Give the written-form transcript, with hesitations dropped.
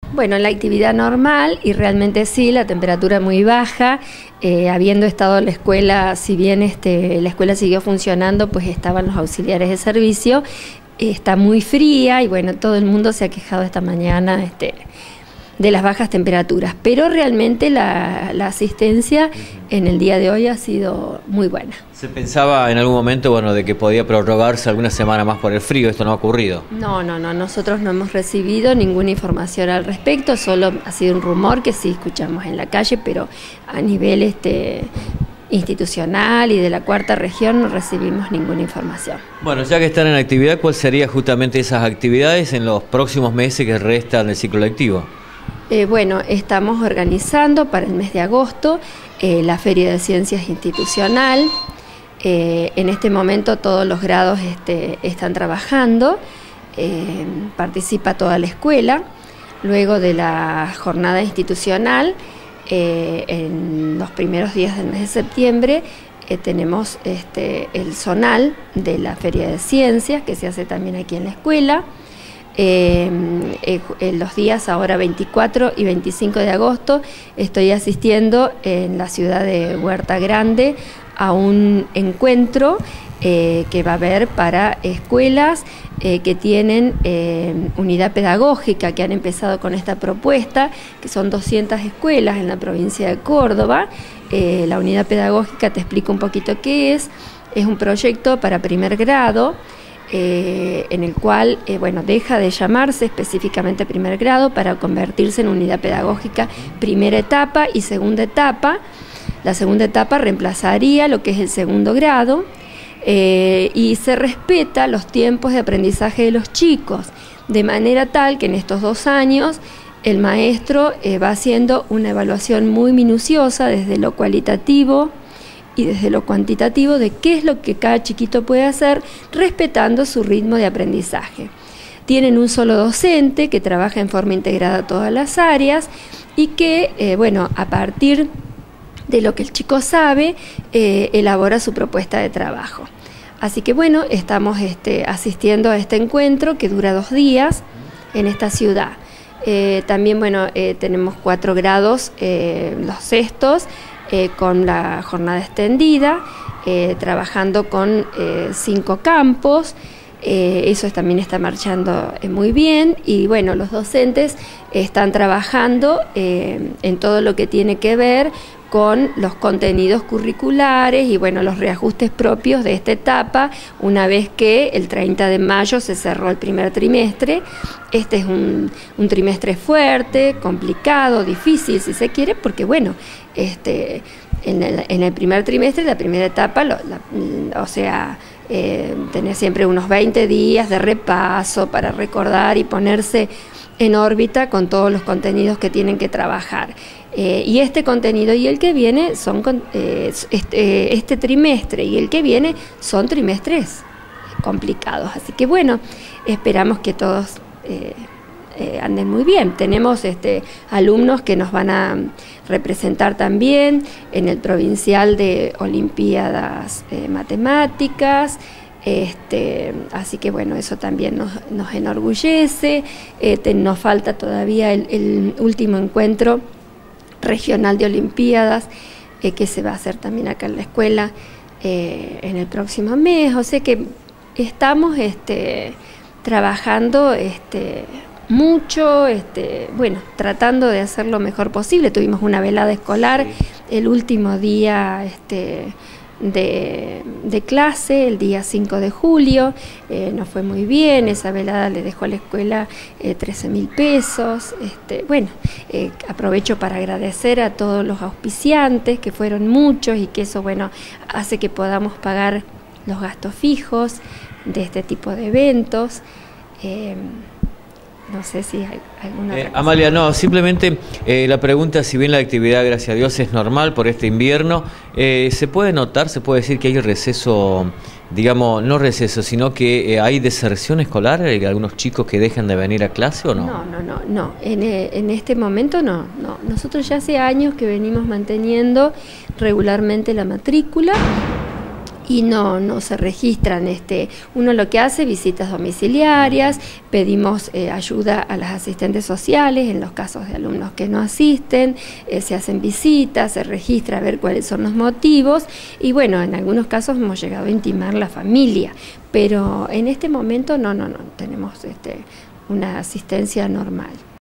Bueno, la actividad normal y realmente sí, la temperatura muy baja, habiendo estado la escuela, si bien la escuela siguió funcionando, pues estaban los auxiliares de servicio, está muy fría y bueno, todo el mundo se ha quejado esta mañana de las bajas temperaturas, pero realmente la asistencia en el día de hoy ha sido muy buena. ¿Se pensaba en algún momento, bueno, de que podía prorrogarse alguna semana más por el frío? ¿Esto no ha ocurrido? No, nosotros no hemos recibido ninguna información al respecto, solo ha sido un rumor que sí escuchamos en la calle, pero a nivel institucional y de la cuarta región no recibimos ninguna información. Bueno, ya que están en actividad, ¿cuál sería justamente esas actividades en los próximos meses que restan del ciclo lectivo? Bueno, estamos organizando para el mes de agosto la Feria de Ciencias Institucional. En este momento todos los grados están trabajando, participa toda la escuela. Luego de la jornada institucional, en los primeros días del mes de septiembre, tenemos el zonal de la Feria de Ciencias, que se hace también aquí en la escuela. En los días ahora 24 y 25 de agosto estoy asistiendo en la ciudad de Huerta Grande a un encuentro que va a haber para escuelas que tienen unidad pedagógica, que han empezado con esta propuesta, que son 200 escuelas en la provincia de Córdoba. La unidad pedagógica, te explico un poquito qué es un proyecto para primer grado, en el cual bueno, deja de llamarse específicamente primer grado para convertirse en unidad pedagógica primera etapa y segunda etapa. La segunda etapa reemplazaría lo que es el segundo grado y se respeta los tiempos de aprendizaje de los chicos, de manera tal que en estos 2 años el maestro va haciendo una evaluación muy minuciosa desde lo cualitativo y desde lo cuantitativo de qué es lo que cada chiquito puede hacer, respetando su ritmo de aprendizaje. Tienen un solo docente que trabaja en forma integrada todas las áreas y que, bueno, a partir de lo que el chico sabe, elabora su propuesta de trabajo. Así que, bueno, estamos asistiendo a este encuentro que dura 2 días en esta ciudad. También, bueno, tenemos 4 grados, los sextos, con la jornada extendida, trabajando con 5 campos. Eso también está marchando muy bien y bueno, los docentes están trabajando en todo lo que tiene que ver con los contenidos curriculares y bueno, los reajustes propios de esta etapa, una vez que el 30 de mayo se cerró el primer trimestre. Este es un trimestre fuerte, complicado, difícil si se quiere, porque bueno, en el primer trimestre, la primera etapa, tener siempre unos 20 días de repaso para recordar y ponerse en órbita con todos los contenidos que tienen que trabajar. Y este contenido y el que viene son este trimestre y el que viene son trimestres complicados. Así que bueno, esperamos que todos anden muy bien. Tenemos alumnos que nos van a representar también en el provincial de Olimpiadas Matemáticas. Así que bueno, eso también nos enorgullece. Nos falta todavía el último encuentro regional de Olimpiadas que se va a hacer también acá en la escuela en el próximo mes. O sea que estamos trabajando mucho, bueno, tratando de hacer lo mejor posible. Tuvimos una velada escolar el último día de clase, el día 5 de julio, nos fue muy bien. Esa velada le dejó a la escuela 13.000 pesos. Bueno, aprovecho para agradecer a todos los auspiciantes, que fueron muchos, y que eso, bueno, hace que podamos pagar los gastos fijos de este tipo de eventos. No sé si hay alguna otra cosa. Amalia, no, simplemente la pregunta, si bien la actividad, gracias a Dios, es normal por este invierno, ¿se puede notar, se puede decir que hay receso, digamos, no receso, sino que hay deserción escolar, algunos chicos que dejan de venir a clase o no? No, en este momento no. Nosotros ya hace años que venimos manteniendo regularmente la matrícula y no se registran. Uno lo que hace, visitas domiciliarias, pedimos ayuda a las asistentes sociales en los casos de alumnos que no asisten, se hacen visitas, se registra a ver cuáles son los motivos y bueno, en algunos casos hemos llegado a intimar la familia, pero en este momento no tenemos una asistencia normal.